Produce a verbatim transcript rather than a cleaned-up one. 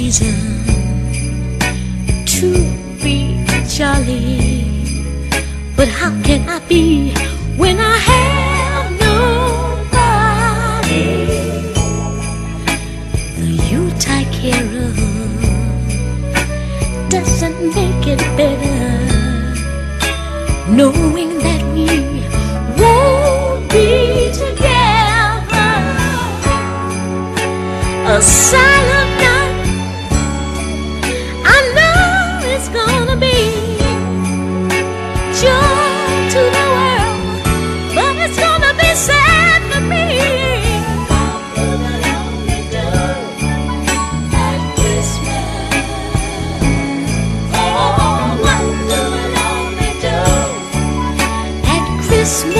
reason to be jolly, but how can I be when I have nobody? The Yuletide carol doesn't make it better, knowing that we won't be together. A silent night, I know it's gonna be joy to the world, but it's gonna be sad for me. What will I only do at Christmas? Oh, what will I only do at Christmas?